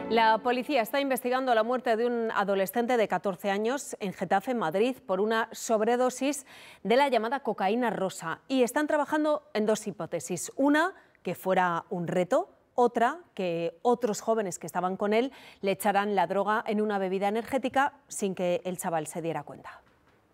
La policía está investigando la muerte de un adolescente de 14 años en Getafe, Madrid, por una sobredosis de la llamada cocaína rosa. Y están trabajando en dos hipótesis. Una, que fuera un reto. Otra, que otros jóvenes que estaban con él le echaran la droga en una bebida energética sin que el chaval se diera cuenta.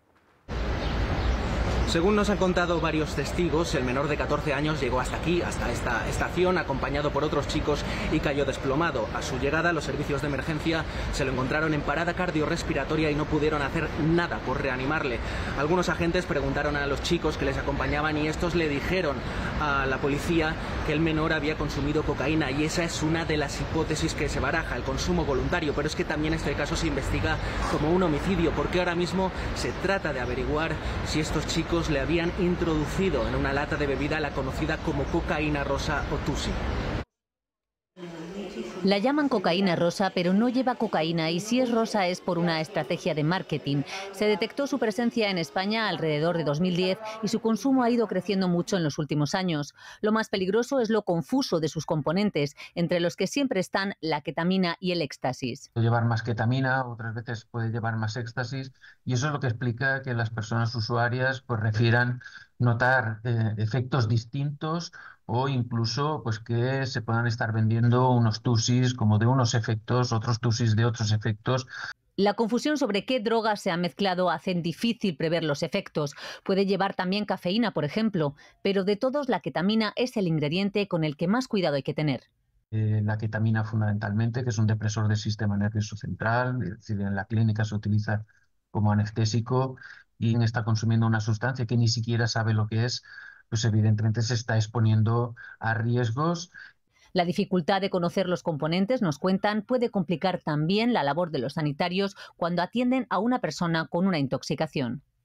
Según nos han contado varios testigos, el menor de 14 años llegó hasta aquí, hasta esta estación, acompañado por otros chicos y cayó desplomado. A su llegada, los servicios de emergencia se lo encontraron en parada cardiorrespiratoria y no pudieron hacer nada por reanimarle. Algunos agentes preguntaron a los chicos que les acompañaban y estos le dijeron a la policía que el menor había consumido cocaína, y esa es una de las hipótesis que se baraja, el consumo voluntario. Pero es que también este caso se investiga como un homicidio, porque ahora mismo se trata de averiguar si estos chicos le habían introducido en una lata de bebida la conocida como cocaína rosa o tusi. La llaman cocaína rosa, pero no lleva cocaína, y si es rosa es por una estrategia de marketing. Se detectó su presencia en España alrededor de 2010 y su consumo ha ido creciendo mucho en los últimos años. Lo más peligroso es lo confuso de sus componentes, entre los que siempre están la ketamina y el éxtasis. Puede llevar más ketamina, otras veces puede llevar más éxtasis, y eso es lo que explica que las personas usuarias pues refieran notar efectos distintos, o incluso pues que se puedan estar vendiendo unos tusis como de unos efectos, otros tusis de otros efectos. La confusión sobre qué drogas se han mezclado hacen difícil prever los efectos. Puede llevar también cafeína, por ejemplo, pero de todos la ketamina es el ingrediente con el que más cuidado hay que tener. La ketamina fundamentalmente, que es un depresor del sistema nervioso central, es decir, en la clínica se utiliza como anestésico, y quien está consumiendo una sustancia que ni siquiera sabe lo que es, pues evidentemente se está exponiendo a riesgos. La dificultad de conocer los componentes, nos cuentan, puede complicar también la labor de los sanitarios cuando atienden a una persona con una intoxicación.